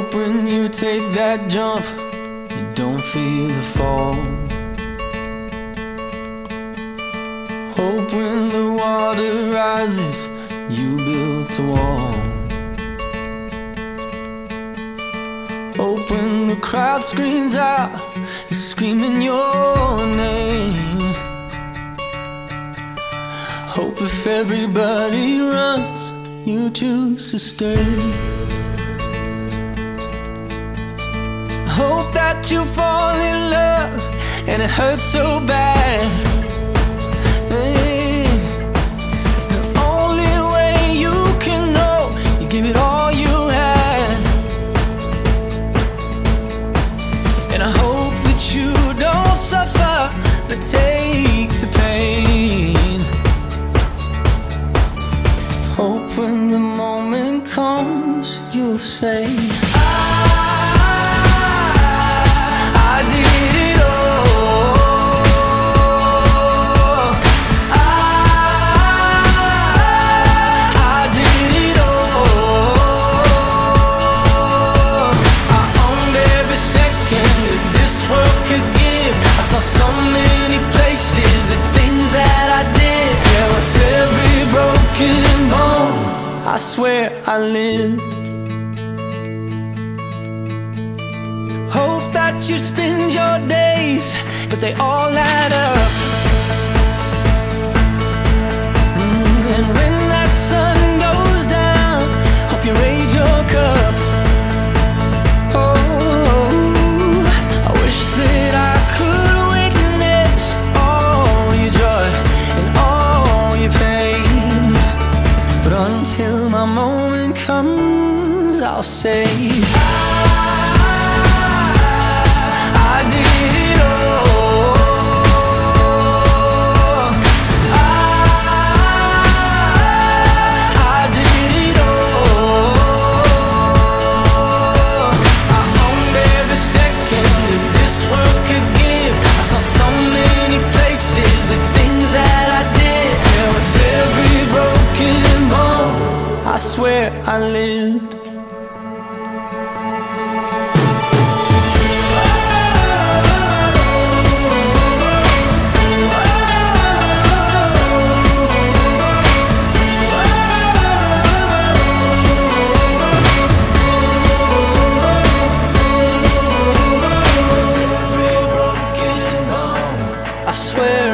Hope when you take that jump, you don't feel the fall. Hope when the water rises, you built a wall. Hope when the crowd screams out, you're screaming your name. Hope if everybody runs, you choose to stay. Hope that you fall in love and it hurts so bad. Hey, the only way you can know, you give it all you had. And I hope that you don't suffer, but take the pain. Hope when the moment comes, you'll say, I swear I lived. Hope that you spend your days, but they all add up. And when that sun goes down, hope you raise your cup. Oh, I wish that I could witness all your joy and all your pain, but until my moment comes, I'll say, I did it all. I did it all. I owned every second that this world could give. I saw so many places, the things that I did. Yeah, with every broken bone, I swear I lived. I swear